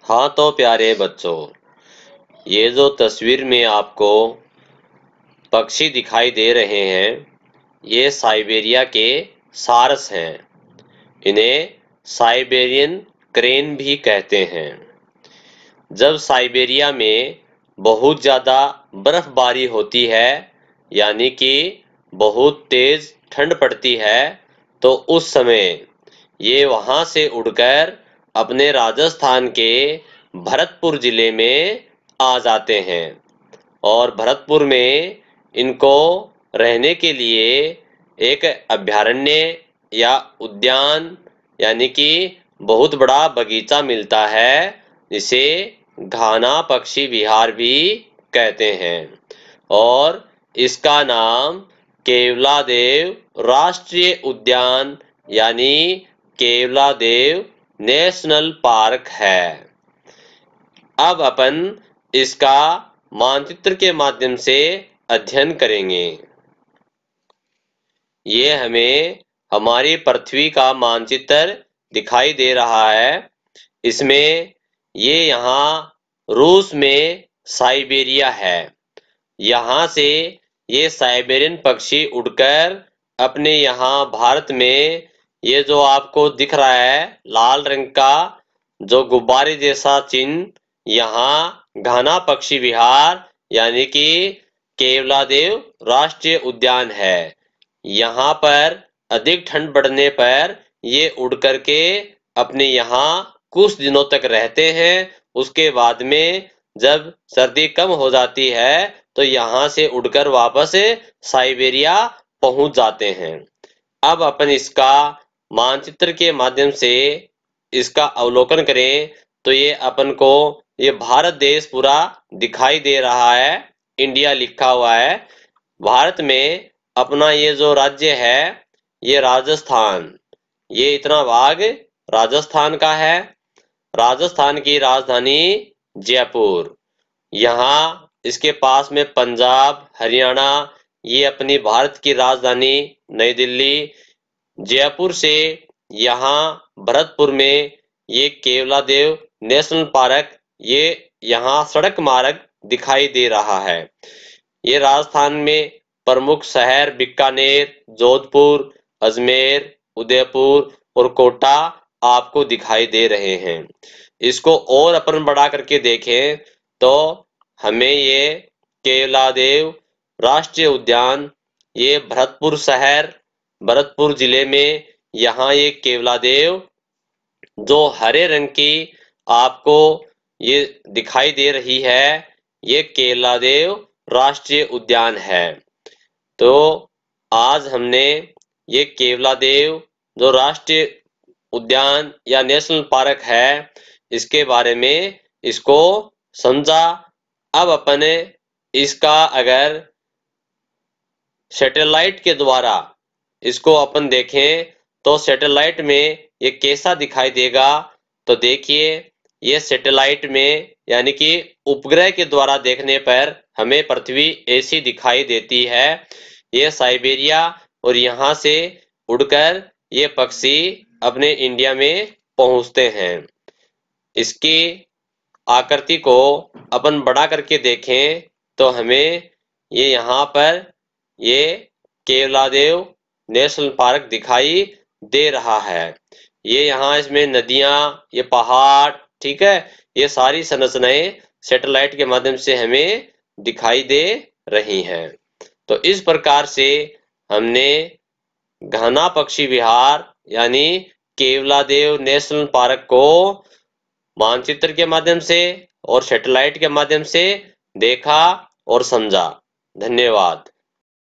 हाँ तो प्यारे बच्चों, ये जो तस्वीर में आपको पक्षी दिखाई दे रहे हैं, ये साइबेरिया के सारस हैं। इन्हें साइबेरियन क्रेन भी कहते हैं। जब साइबेरिया में बहुत ज़्यादा बर्फबारी होती है, यानी कि बहुत तेज ठंड पड़ती है, तो उस समय ये वहां से उड़कर अपने राजस्थान के भरतपुर जिले में आ जाते हैं और भरतपुर में इनको रहने के लिए एक अभयारण्य या उद्यान यानी कि बहुत बड़ा बगीचा मिलता है, जिसे घाना पक्षी विहार भी कहते हैं। और इसका नाम केवलादेव राष्ट्रीय उद्यान यानी केवलादेव नेशनल पार्क है। अब अपन इसका मानचित्र के माध्यम से अध्ययन करेंगे। ये हमें हमारी पृथ्वी का मानचित्र दिखाई दे रहा है। इसमें ये यहाँ रूस में साइबेरिया है। यहाँ से ये साइबेरियन पक्षी उड़कर अपने यहाँ भारत में ये जो आपको दिख रहा है लाल रंग का जो गुब्बारे जैसा चिन्ह, यहाँ घाना पक्षी विहार यानी कि केवलादेव राष्ट्रीय उद्यान है। यहाँ पर अधिक ठंड बढ़ने पर ये उड़ करके अपने यहाँ कुछ दिनों तक रहते हैं। उसके बाद में जब सर्दी कम हो जाती है तो यहाँ से उड़कर वापस साइबेरिया पहुंच जाते हैं। अब अपन इसका मानचित्र के माध्यम से इसका अवलोकन करें तो ये अपन को ये भारत देश पूरा दिखाई दे रहा है। इंडिया लिखा हुआ है। भारत में अपना ये जो राज्य है ये राजस्थान, ये इतना भाग राजस्थान का है। राजस्थान की राजधानी जयपुर। यहाँ इसके पास में पंजाब, हरियाणा, ये अपनी भारत की राजधानी नई दिल्ली। जयपुर से यहाँ भरतपुर में ये केवलादेव नेशनल पार्क, ये यहाँ सड़क मार्ग दिखाई दे रहा है। ये राजस्थान में प्रमुख शहर बीकानेर, जोधपुर, अजमेर, उदयपुर और कोटा आपको दिखाई दे रहे हैं। इसको और अपन बढ़ा करके देखें तो हमें ये केवलादेव राष्ट्रीय उद्यान, ये भरतपुर शहर, भरतपुर जिले में यहाँ ये केवलादेव जो हरे रंग की आपको ये दिखाई दे रही है, ये केवलादेव राष्ट्रीय उद्यान है। तो आज हमने ये केवलादेव जो राष्ट्रीय उद्यान या नेशनल पार्क है, इसके बारे में इसको समझा। अब अपने इसका अगर सैटेलाइट के द्वारा इसको अपन देखें तो सैटेलाइट में ये कैसा दिखाई देगा, तो देखिए ये सैटेलाइट में यानी कि उपग्रह के द्वारा देखने पर हमें पृथ्वी ऐसी दिखाई देती है। ये साइबेरिया और यहाँ से उड़कर ये पक्षी अपने इंडिया में पहुंचते हैं। इसकी आकृति को अपन बड़ा करके देखें तो हमें ये यहाँ पर ये केवलादेव नेशनल पार्क दिखाई दे रहा है। ये यहाँ इसमें नदियां, ये पहाड़, ठीक है, ये सारी संरचनाएं सैटेलाइट के माध्यम से हमें दिखाई दे रही हैं। तो इस प्रकार से हमने घाना पक्षी विहार यानी केवलादेव नेशनल पार्क को मानचित्र के माध्यम से और सैटेलाइट के माध्यम से देखा और समझा। धन्यवाद।